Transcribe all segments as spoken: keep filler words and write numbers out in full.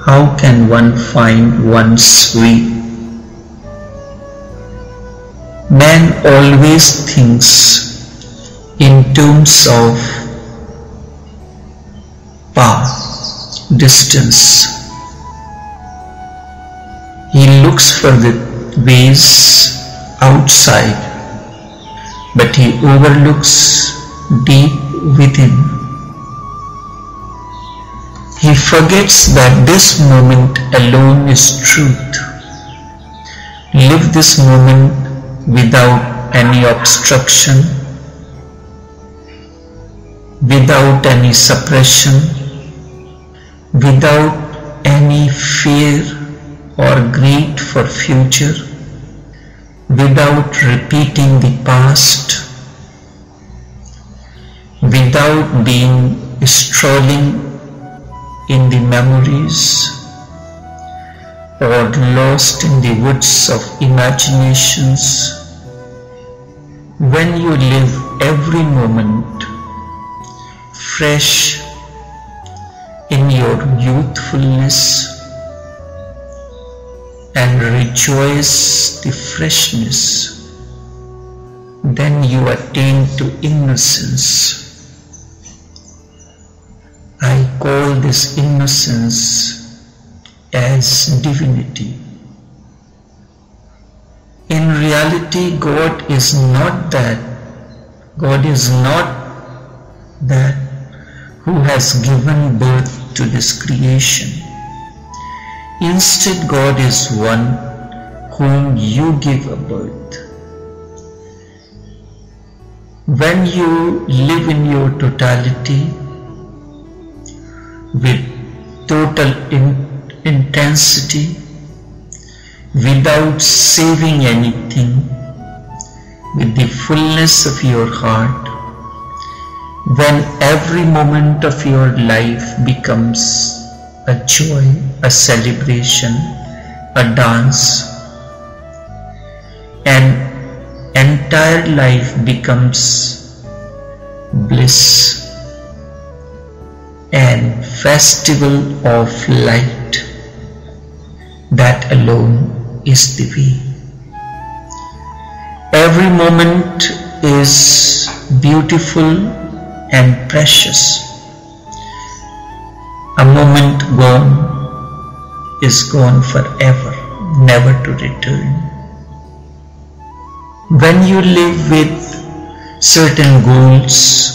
how can one find one's way? Man always thinks in terms of path, distance. He looks for the ways outside, but he overlooks deep within. He forgets that this moment alone is truth. Live this moment without any obstruction, without any suppression, without any fear or greed for future, without repeating the past, without being strolling in the memories or lost in the woods of imaginations. When you live every moment fresh in your youthfulness and rejoice the freshness, then you attain to innocence. I call this innocence as divinity. In reality, God is not that. God is not that who has given birth to this creation. Instead, God is one whom you give a birth. When you live in your totality, with total in intensity, without saving anything, with the fullness of your heart, when every moment of your life becomes a joy, a celebration, a dance, and entire life becomes bliss and festival of light, that alone is the way. Every moment is beautiful and precious. A moment gone is gone forever, never to return. When you live with certain goals,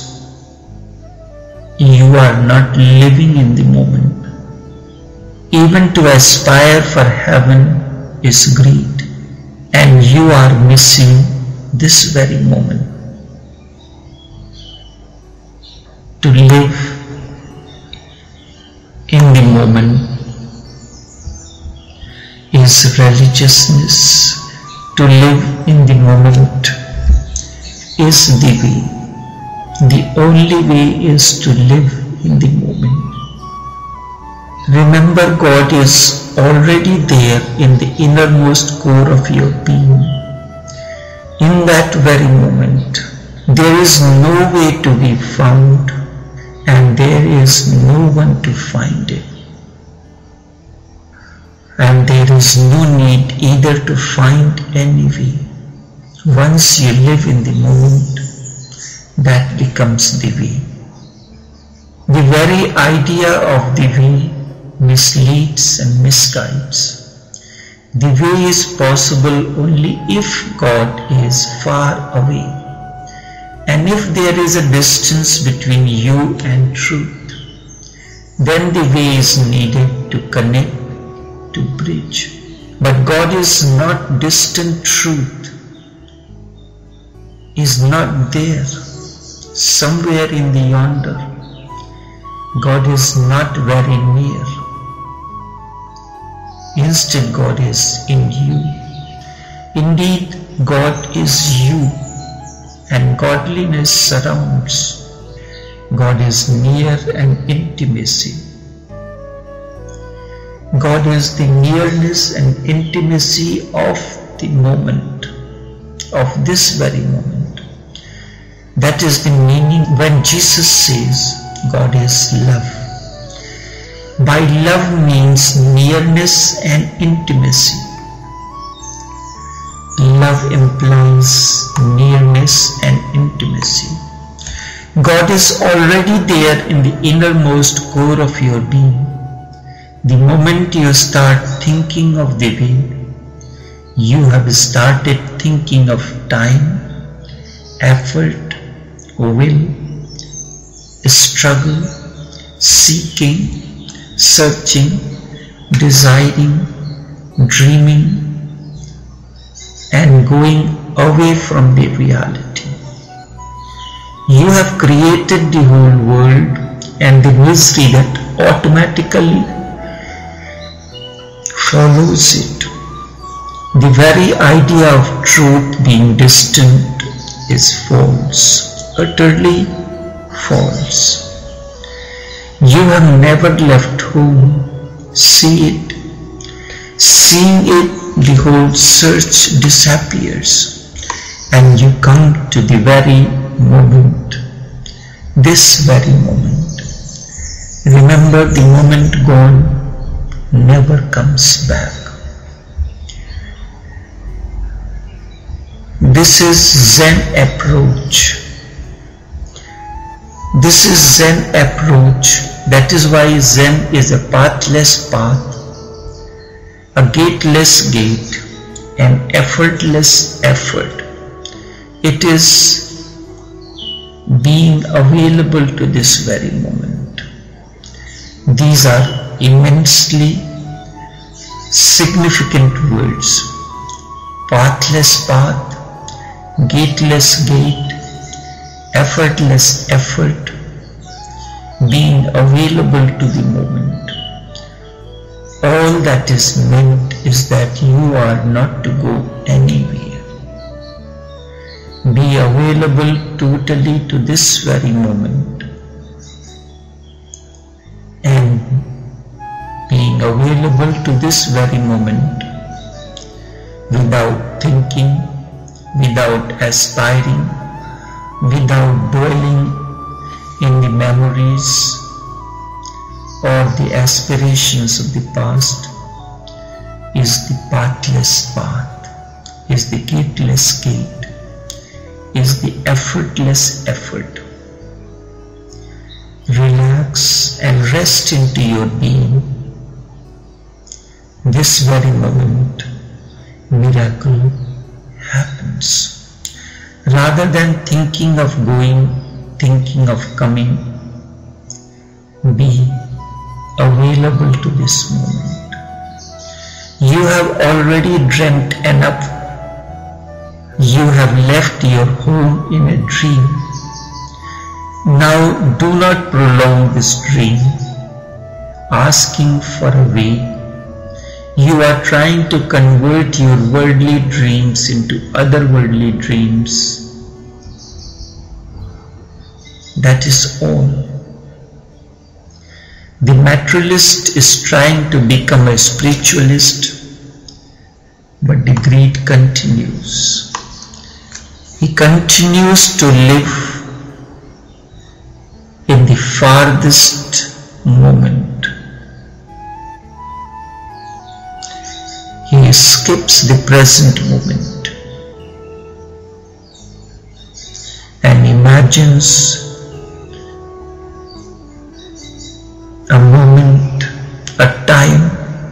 you are not living in the moment. Even to aspire for heaven is greed, and you are missing this very moment. To live in the moment is religiousness. To live in the moment is the way. The only way is to live in the moment. Remember, God is already there in the innermost core of your being. In that very moment, there is no way to be found, and there is no one to find it. And there is no need either to find any way. Once you live in the moment, that becomes the way. The very idea of the way misleads and misguides. The way is possible only if God is far away, and if there is a distance between you and truth, then the way is needed to connect, to bridge. But God is not distant. Truth is not there somewhere in the yonder. God is not very near. Instead, God is in you. Indeed, God is you, and godliness surrounds. God is near and intimacy. God is the nearness and intimacy of the moment, of this very moment. That is the meaning when Jesus says God is love. By love means nearness and intimacy. Love implies nearness and intimacy. God is already there in the innermost core of your being. The moment you start thinking of the way, you have started thinking of time, effort, will, struggle, seeking, searching, desiring, dreaming, and going away from the reality. You have created the whole world and the misery that automatically follows it. The very idea of truth being distant is false, utterly false. You have never left home. See it. Seeing it, the whole search disappears, and you come to the very moment, this very moment. Remember, the moment gone never comes back. This is Zen approach. This is Zen approach. That is why Zen is a pathless path, a gateless gate, an effortless effort. It is being available to this very moment. These are immensely significant words. Pathless path, gateless gate, effortless effort, being available to the moment. All that is meant is that you are not to go anywhere. Be available totally to this very moment. And being available to this very moment without thinking, without aspiring, without dwelling in the memories or the aspirations of the past, is the pathless path, is the gateless gate, is the effortless effort. Relax and rest into your being. This very moment, miracle happens. Rather than thinking of going, thinking of coming, be available to this moment. You have already dreamt enough. You have left your home in a dream. Now do not prolong this dream, asking for a way. You are trying to convert your worldly dreams into otherworldly dreams. That is all. The materialist is trying to become a spiritualist, but the greed continues. He continues to live in the farthest moment. He skips the present moment and imagines a moment, a time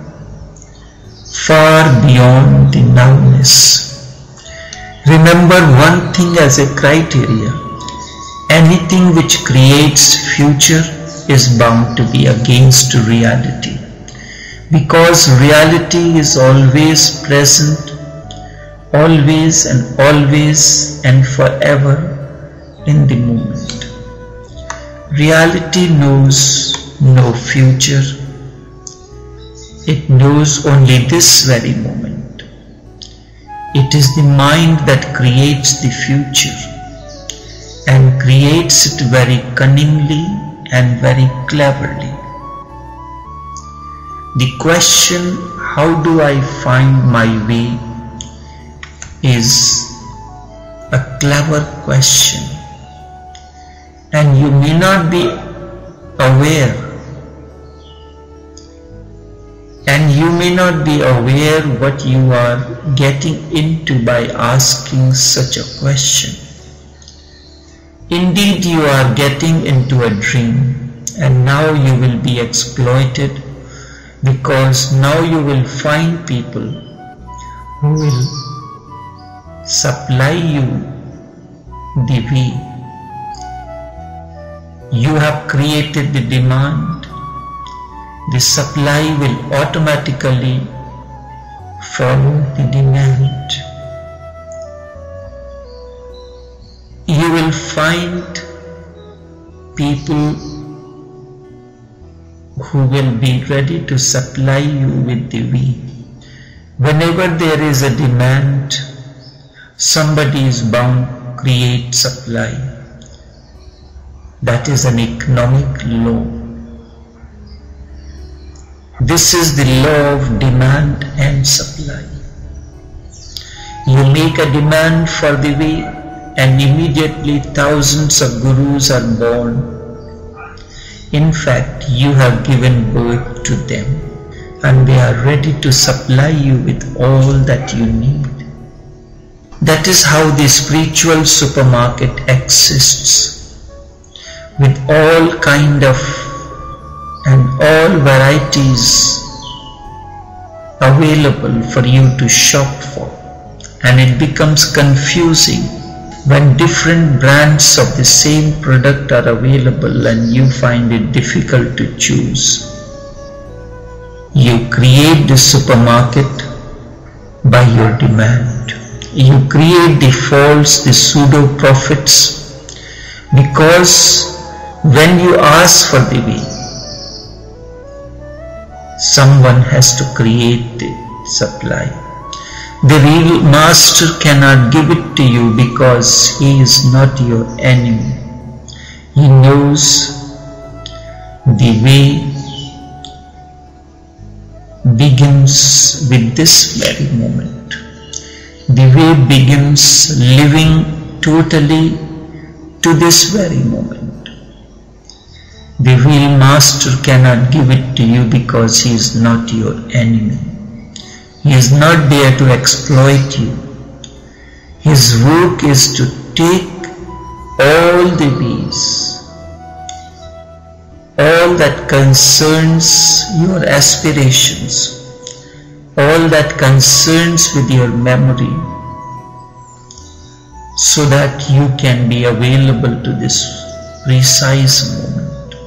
far beyond the nowness. Remember one thing as a criteria: anything which creates future is bound to be against reality, because reality is always present, always and always and forever in the moment. Reality knows no future. It knows only this very moment. It is the mind that creates the future and creates it very cunningly and very cleverly. The question, how do I find my way, is a clever question, and you may not be aware you may not be aware what you are getting into by asking such a question. Indeed, you are getting into a dream, and now you will be exploited, because now you will find people who will supply you the way. You have created the demand. The supply will automatically follow the demand. You will find people who will be ready to supply you with the way. Whenever there is a demand, somebody is bound to create supply. That is an economic law. This is the law of demand and supply. You make a demand for the way, and immediately thousands of gurus are born. In fact, you have given birth to them, and they are ready to supply you with all that you need. That is how the spiritual supermarket exists, with all kind of and all varieties available for you to shop for, and it becomes confusing when different brands of the same product are available and you find it difficult to choose. You create the supermarket by your demand. You create the false, the pseudo prophets, because when you ask for the way, someone has to create the supply. The real master cannot give it to you because he is not your enemy. He knows the way begins with this very moment. The way begins living totally to this very moment. The real master cannot give it to you because he is not your enemy. He is not there to exploit you. His work is to take all the ways, all that concerns your aspirations, all that concerns with your memory, so that you can be available to this precise moment.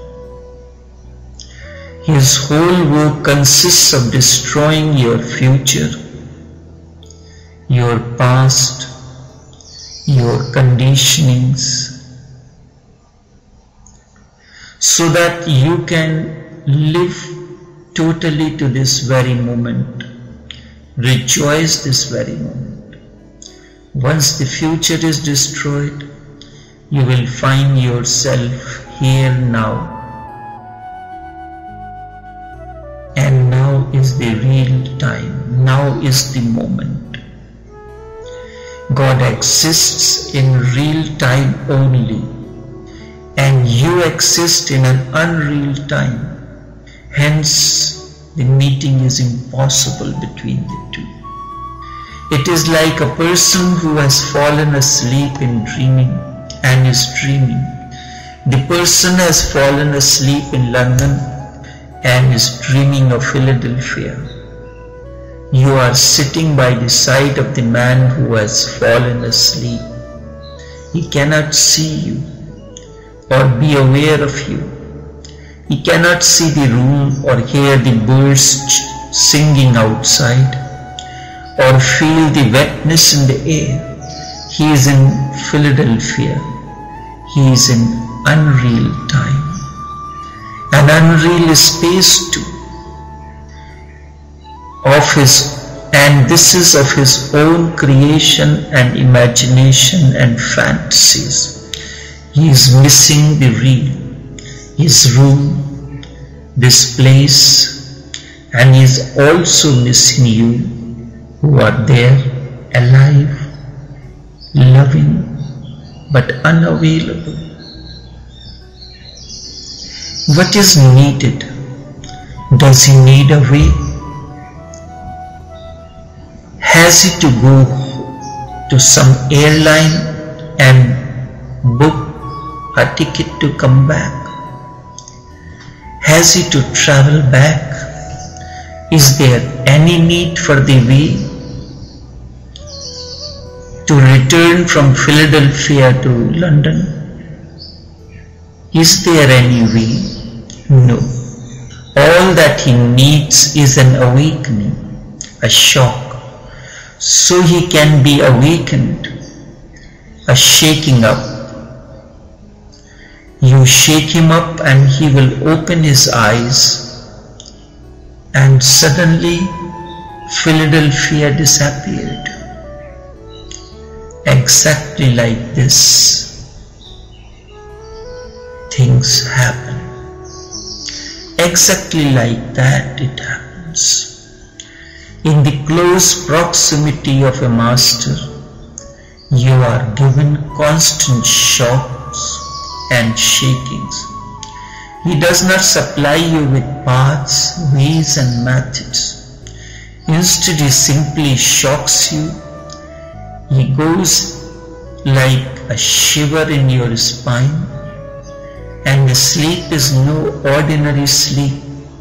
His whole work consists of destroying your future, your past, your conditionings, so that you can live totally to this very moment, rejoice this very moment. Once the future is destroyed, you will find yourself here now. And now is the real time. Now is the moment. God exists in real time only, and you exist in an unreal time. Hence, the meeting is impossible between the two. It is like a person who has fallen asleep in dreaming and is dreaming. The person has fallen asleep in London and is dreaming of Philadelphia. You are sitting by the side of the man who has fallen asleep. He cannot see you or be aware of you. He cannot see the room or hear the birds singing outside or feel the wetness in the air. He is in Philadelphia. He is in unreal time. An unreal space too, of his, and this is of his own creation and imagination and fantasies. He is missing the real, his room, this place, and he is also missing you who are there, alive, loving, but unavailable. What is needed? Does he need a way? Has he to go to some airline and book a ticket to come back? Has he to travel back? Is there any need for the way to return from Philadelphia to London? Is there any way? No. All that he needs is an awakening, a shock, so he can be awakened, a shaking up. You shake him up and he will open his eyes, and suddenly Philadelphia disappeared. Exactly like this, things happen. Exactly like that it happens. In the close proximity of a master, you are given constant shocks and shakings. He does not supply you with paths, ways and methods. Instead, he simply shocks you. He goes like a shiver in your spine, and the sleep is no ordinary sleep.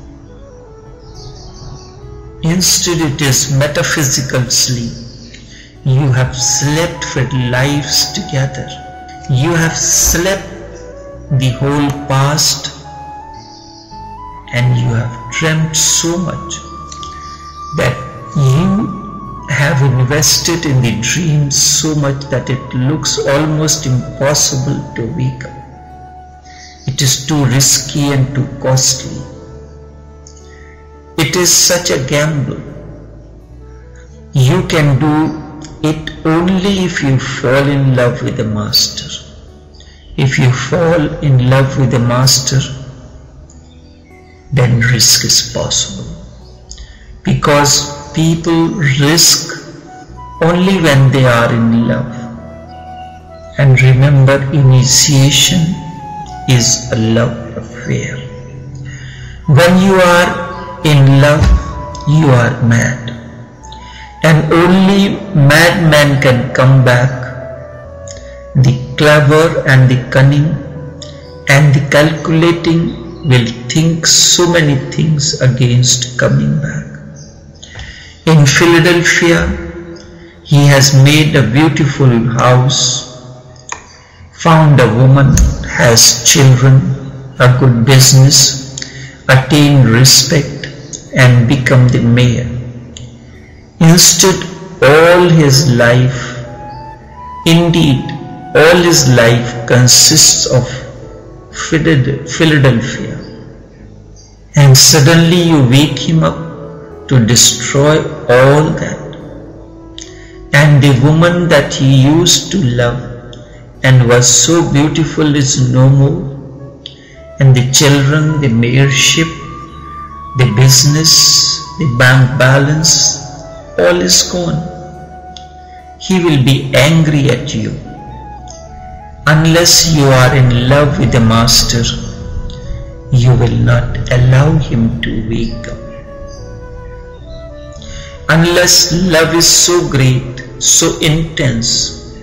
Instead, it is metaphysical sleep. You have slept for lives together. You have slept the whole past, and you have dreamt so much that you have invested in the dream so much that it looks almost impossible to wake up. It is too risky and too costly. It is such a gamble. You can do it only if you fall in love with the master. If you fall in love with the master, then risk is possible. Because people risk only when they are in love. And remember, initiation is a love affair. When you are in love, you are mad. And only madmen can come back. The clever and the cunning and the calculating will think so many things against coming back. In Philadelphia, he has made a beautiful house, found a woman, has children, a good business, attained respect, and become the mayor. Instead, all his life, indeed, all his life consists of Philadelphia. And suddenly you wake him up to destroy all that. And the woman that he used to love and was so beautiful is no more. And the children, the mayorship, the business, the bank balance, all is gone. He will be angry at you. Unless you are in love with the master, you will not allow him to wake up. Unless love is so great, so intense,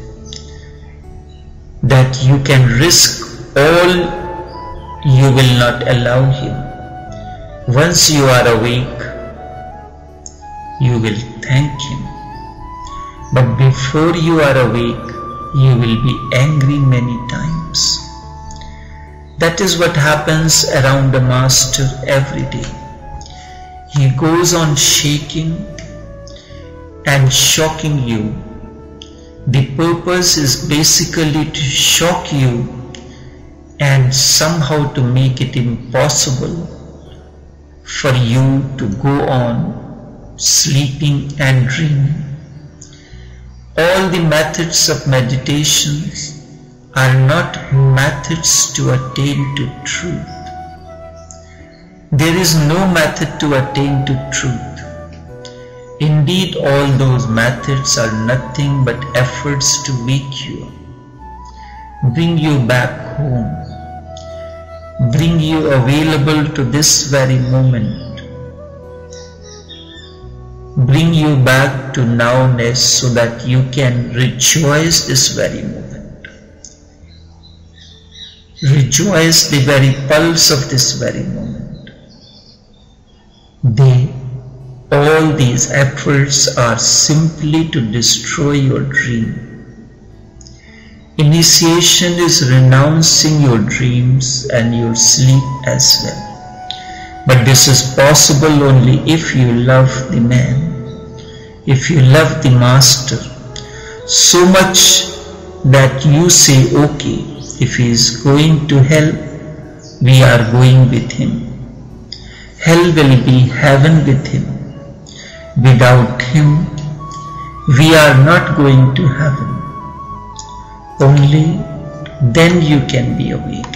that you can risk all, you will not allow him. Once you are awake, you will thank him. But before you are awake, you will be angry many times. That is what happens around the master every day. He goes on shaking and shocking you. The purpose is basically to shock you and somehow to make it impossible for you to go on sleeping and dreaming. All the methods of meditations are not methods to attain to truth. There is no method to attain to truth. Indeed, all those methods are nothing but efforts to wake you up, bring you back home, bring you available to this very moment. bring you back to nowness so that you can rejoice this very moment. Rejoice the very pulse of this very moment. They, all these efforts are simply to destroy your dream. Initiation is renouncing your dreams and your sleep as well. But this is possible only if you love the man, if you love the master so much that you say, okay, if he is going to hell, we are going with him. Hell will be heaven with him. Without him, we are not going to heaven. Only then you can be awakened.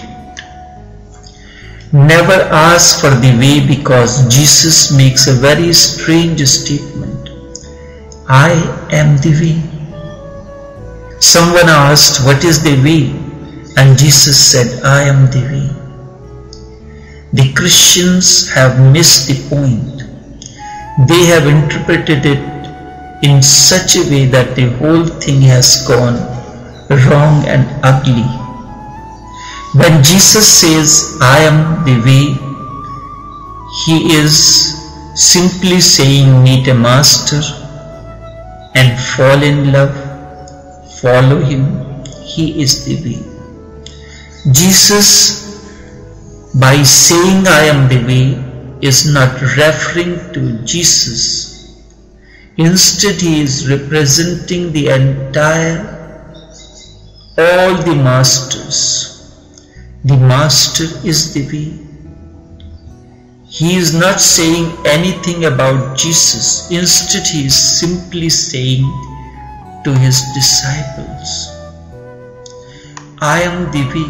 Never ask for the way, because Jesus makes a very strange statement. I am the way. Someone asked, what is the way? And Jesus said, I am the way. The Christians have missed the point. They have interpreted it in such a way that the whole thing has gone wrong and ugly. When Jesus says, I am the way, he is simply saying, meet a master and fall in love, follow him, he is the way. Jesus, by saying I am the way, is not referring to Jesus. Instead, he is representing the entire, all the masters. The master is the way. He is not saying anything about Jesus. Instead, he is simply saying to his disciples, I am the way.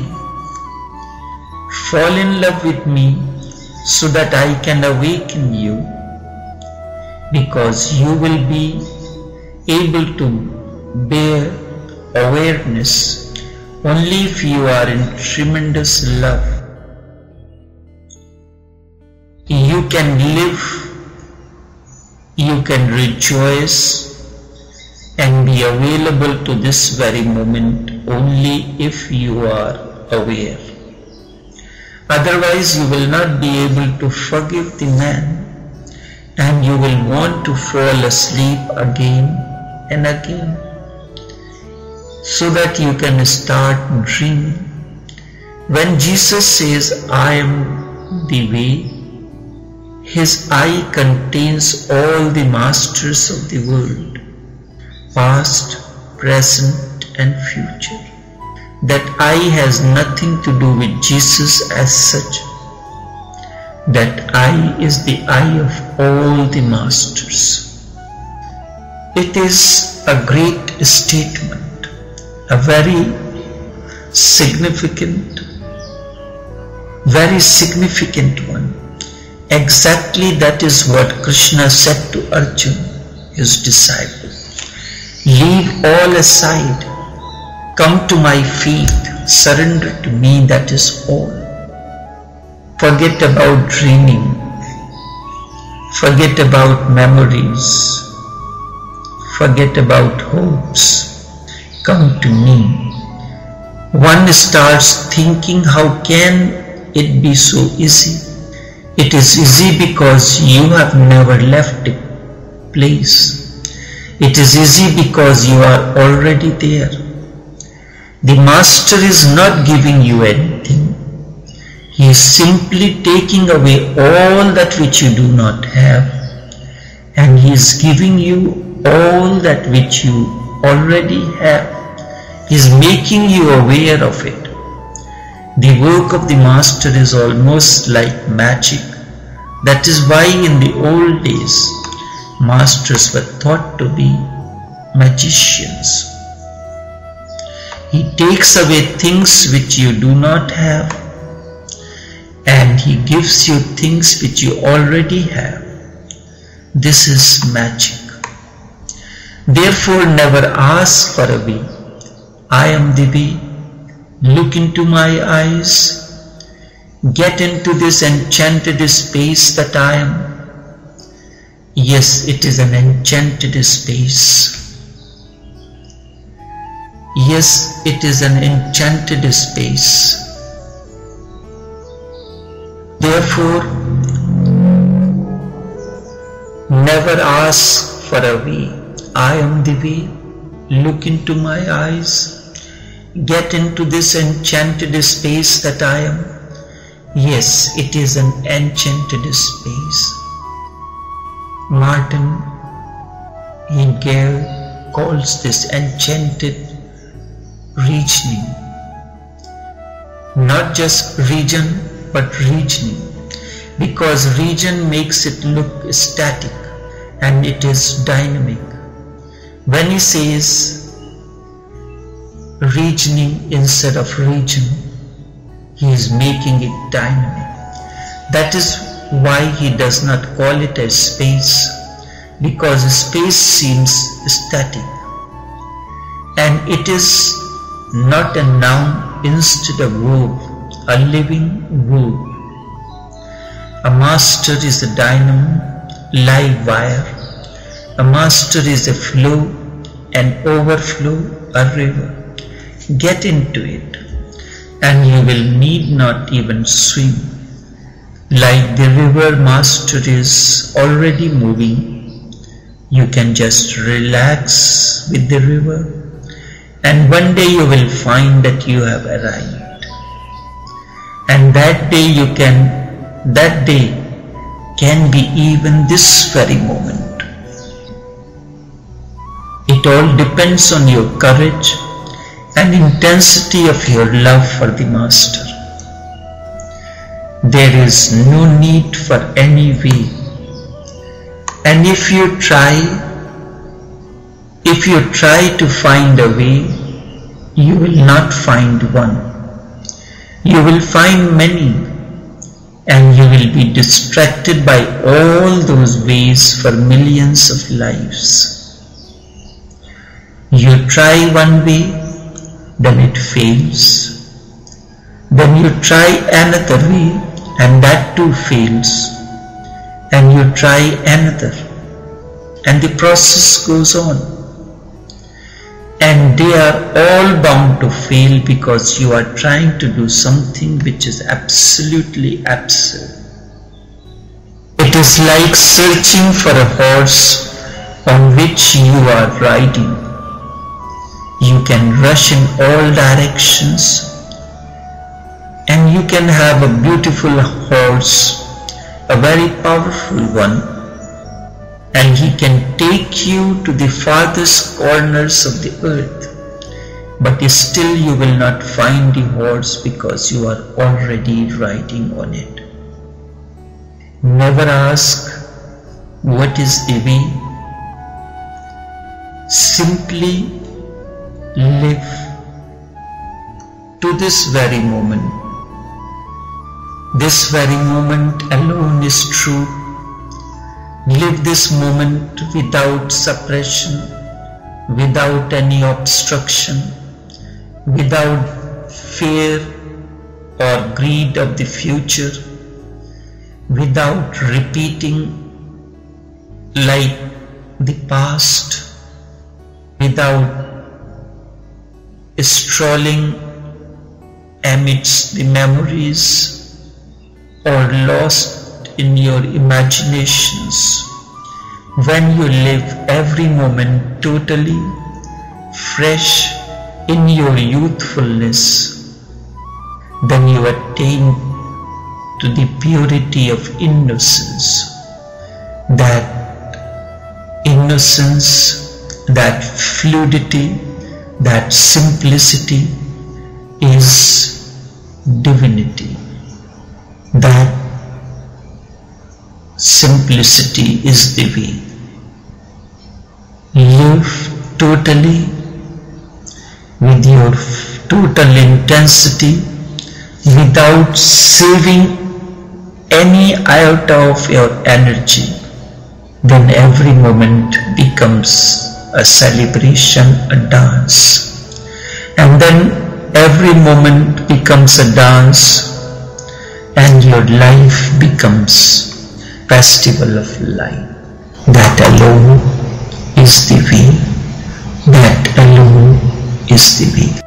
Fall in love with me so that I can awaken you, because you will be able to bear awareness only if you are in tremendous love. You can live, you can rejoice and be available to this very moment only if you are aware. Otherwise, you will not be able to forgive the man, and you will want to fall asleep again and again, so that you can start dreaming. When Jesus says, I am the way, his eye contains all the masters of the world, past, present and future. That eye has nothing to do with Jesus as such. That eye is the eye of all the masters. It is a great statement, a very significant, very significant one. Exactly that is what Krishna said to Arjuna, his disciple. Leave all aside, come to my feet, surrender to me, that is all. Forget about dreaming, forget about memories, forget about hopes. Come to me. One starts thinking, how can it be so easy? It is easy because you have never left a place. It is easy because you are already there. The master is not giving you anything. He is simply taking away all that which you do not have, and he is giving you all that which you already have. He is making you aware of it. The work of the master is almost like magic. That is why in the old days, masters were thought to be magicians. He takes away things which you do not have, and he gives you things which you already have. This is magic. Therefore, never ask for a way. I am the way. Look into my eyes. Get into this enchanted space that I am. Yes, it is an enchanted space. Yes, it is an enchanted space. Therefore, never ask for a way. I am the way. Look into my eyes. Get into this enchanted space that I am. Yes, it is an enchanted space. Martin Heidegger calls this enchanted region. Not just region, but regioning, because region makes it look static and it is dynamic. When he says regioning instead of region, he is making it dynamic. That is why he does not call it a space, because space seems static, and it is not a noun, instead of verb, a living verb. A master is a dynamo, live wire. A master is a flow, an overflow, a river. Get into it, and you will need not even swim. Like the river master is already moving, you can just relax with the river, and one day you will find that you have arrived. And that day you can, that day can be even this very moment. It all depends on your courage and intensity of your love for the Master. There is no need for any way. And if you try, if you try to find a way, you will not find one. You will find many, and you will be distracted by all those ways for millions of lives. You try one way, then it fails. Then you try another way, and that too fails. And you try another, and the process goes on. And they are all bound to fail because you are trying to do something which is absolutely absurd. It is like searching for a horse on which you are riding. You can rush in all directions, and you can have a beautiful horse, a very powerful one, and he can take you to the farthest corners of the earth, but still you will not find the horse because you are already riding on it. Never ask, what is the way? Simply live to this very moment. This very moment alone is true. Live this moment without suppression, without any obstruction, without fear or greed of the future, without repeating like the past, without strolling amidst the memories or lost in your imaginations. When you live every moment totally fresh in your youthfulness, then you attain to the purity of innocence. That innocence, that fluidity, that simplicity is divinity. That simplicity is the way. Live totally with your total intensity without saving any iota of your energy. Then every moment becomes a celebration, a dance. And then every moment becomes a dance, and your life becomes festival of life. That alone is the way. That alone is the way.